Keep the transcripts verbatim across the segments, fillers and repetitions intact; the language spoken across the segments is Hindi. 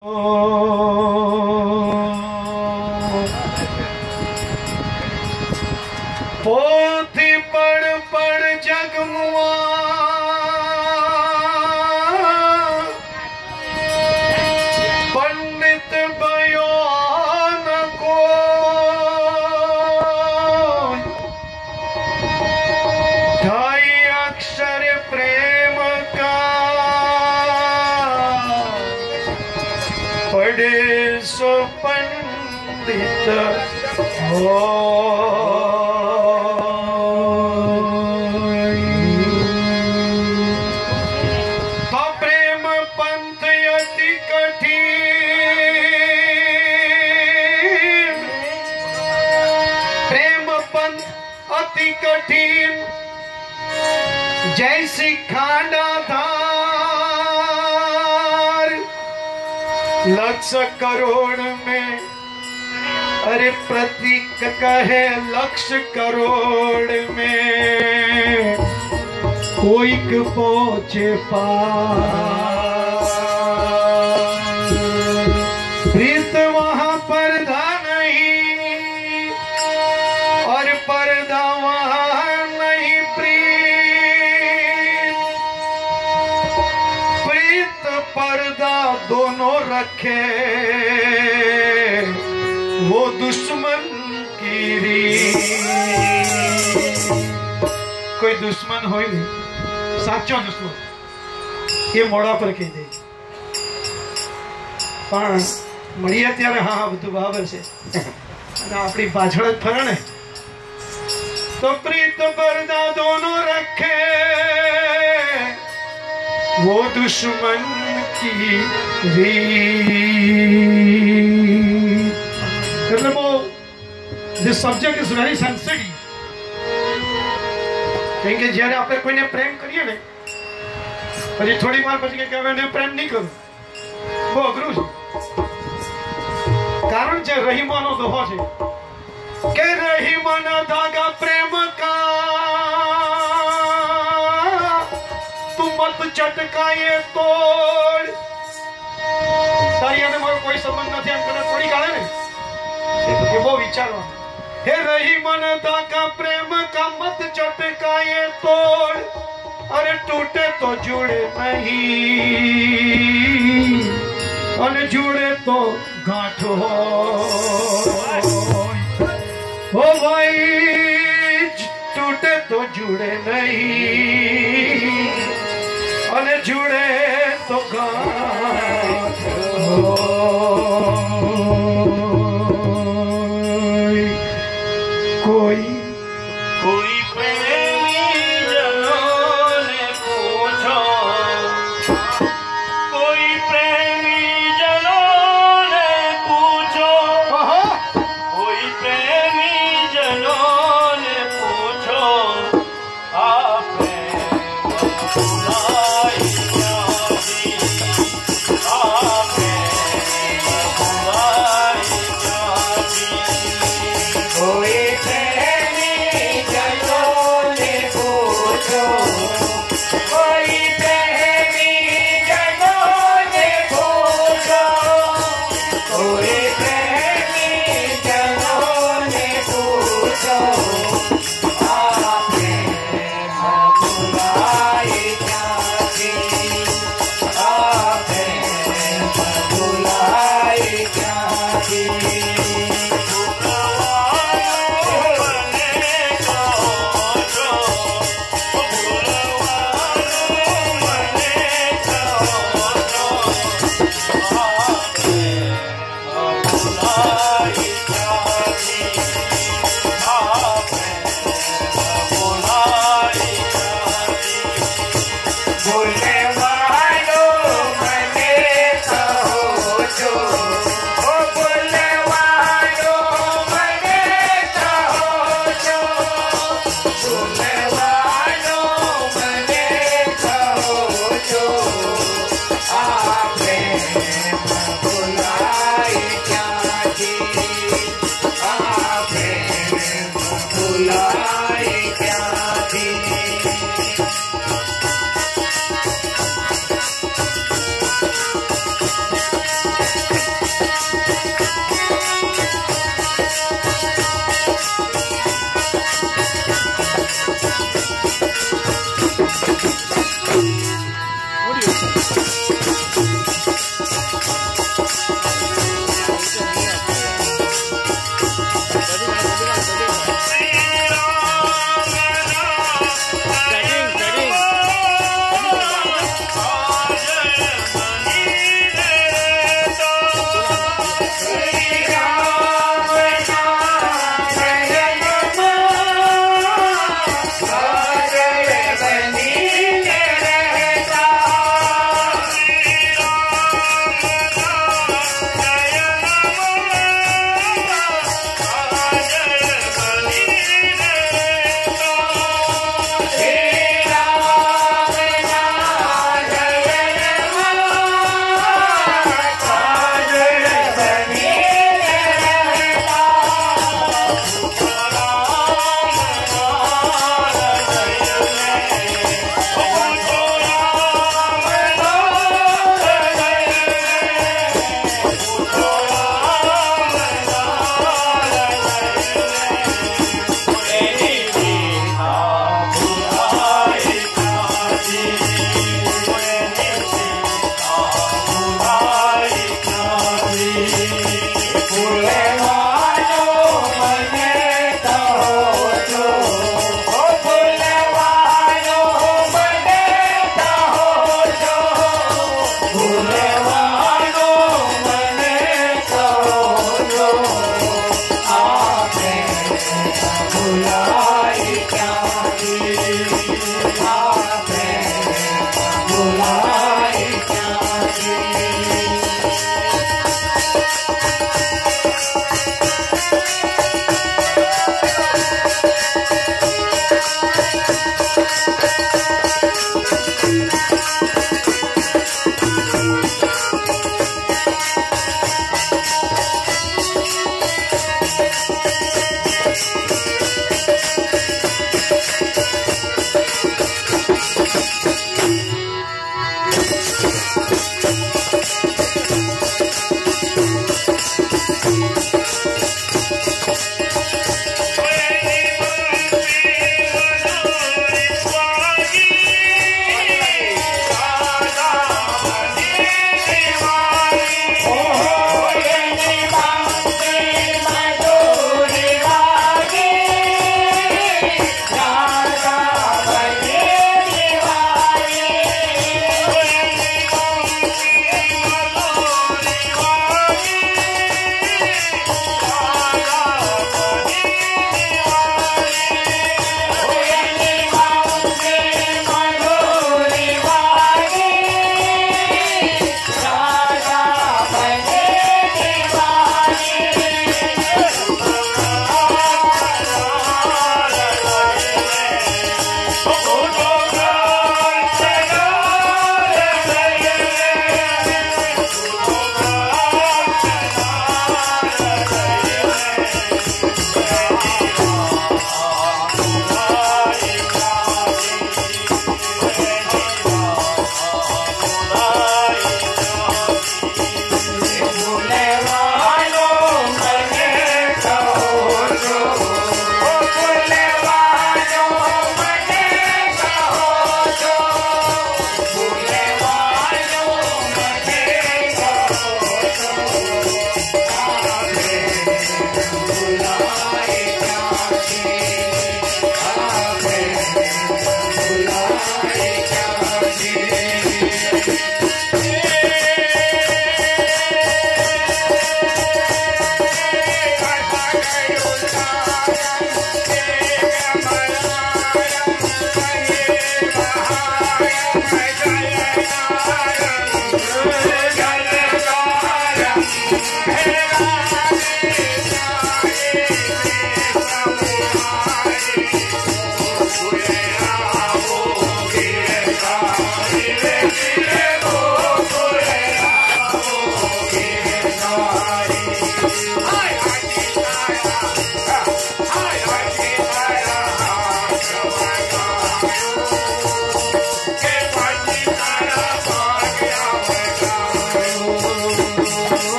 पोथी पढ़ पढ़ जगमुआ पंडित बयान को ढाई अक्षर प्रेम का पढ़े सो पंडित हो। तो प्रेम पंथ अति कठिन, प्रेम पंथ अति कठिन जैसी खांडा धार, लक्ष करोड़ में अरे प्रतीक कहे लक्ष करोड़ में कोई के पहुंचे पार। प्रीत वहां पर्दा नहीं और पर्दा वहां नहीं प्रीत, प्रीत पर्दा दोनों रखे वो दुश्मन की रीत। कोई दुश्मन हो नहीं, साचो दुश्मन ये मोड़ा पर कही दे पण મળીએ ત્યારે હા હા બધું બરાબર છે અને આપણી પાછળ જ ફરે ને તો પ્રીત पर्दा दोनों रखे वो दुश्मन की रीत। This subject is very sensitive. कहेंगे જ્યારે આપણે કોઈને પ્રેમ કરીએ ને પછી થોડી વાર પછી કે હવે પ્રેમ નહીં કરું, બહુ અઘરું છે। કારણ છે રહીમાનો દોહો છે કે રહીમાના ધાગા પ્રેમ કા તું મત ચટકાએ તોડ। તારી અને મારો કોઈ સંબંધ નથી એમ કરે થોડી કાઢે ને એ બહુ વિચારવાનું। हे रही मनता का प्रेम का मत चटकाए तोड़, अरे टूटे तो जुड़े नहीं और जुड़े तो गांठ हो। ओ भाई टूटे तो जुड़े नहीं और जुड़े तो गांठ हो। कोई कोई प्रेमी जनों ने पूछो, कोई प्रेमी जनों ने पूछो, कोई प्रेमी जनों ने पूछो आपने बुलाई क्या दी, आपने बुलाई क्या दी। कोई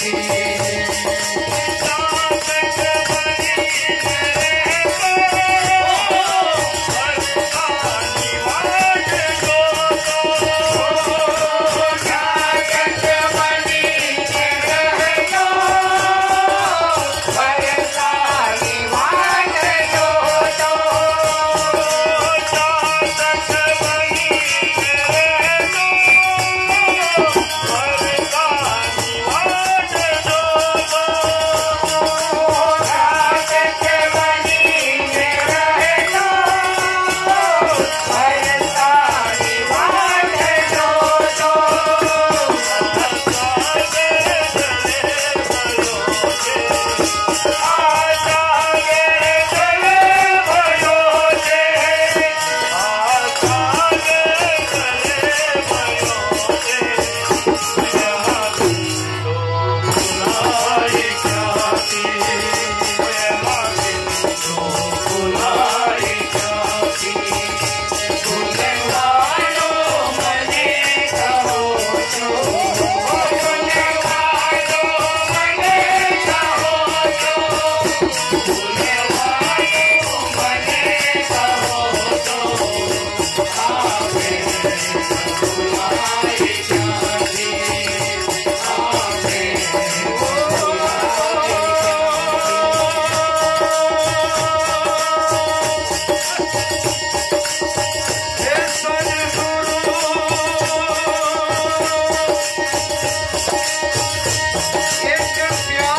एक प्यार